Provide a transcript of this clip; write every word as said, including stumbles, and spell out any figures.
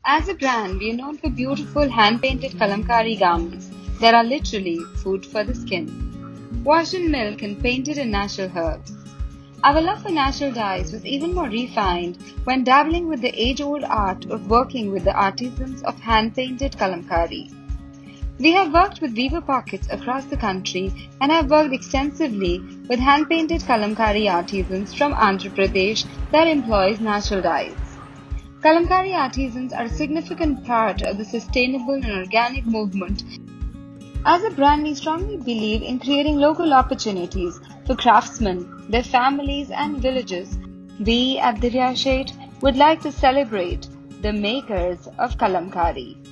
As a brand, we are known for beautiful hand-painted Kalamkari garments that are literally food for the skin. Washed in milk and painted in natural herbs. Our love for natural dyes was even more refined when dabbling with the age-old art of working with the artisans of hand-painted Kalamkari. We have worked with weaver pockets across the country and have worked extensively with hand-painted Kalamkari artisans from Andhra Pradesh that employs natural dyes. Kalamkari artisans are a significant part of the sustainable and organic movement. As a brand, we strongly believe in creating local opportunities for craftsmen, their families and villages. We at Divya Sheth would like to celebrate the makers of Kalamkari.